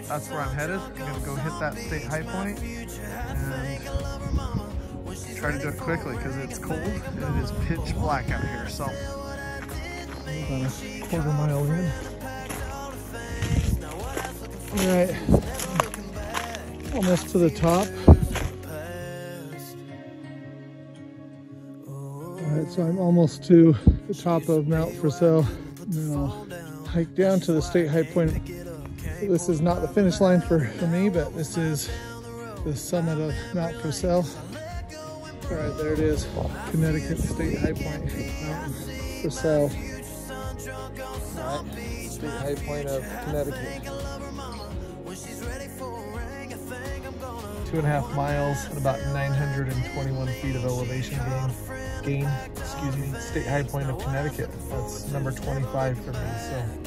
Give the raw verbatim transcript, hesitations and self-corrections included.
that's where I'm headed. I'm gonna go hit that state high point and try to do it quickly because it's cold and it is pitch black out here. So about a quarter mile in. All right, almost to the top. All right, so I'm almost to the top of Mount Purcell. Now hike down to the state high point. So this is not the finish line for, for me, but this is the summit of Mount Purcell. All right, there it is, Connecticut State High Point, Mount Purcell. All right, state high point of Connecticut. Two and a half miles and about nine hundred twenty-one feet of elevation gain. Gain, excuse me, state high point of Connecticut. That's number twenty-five for me. So.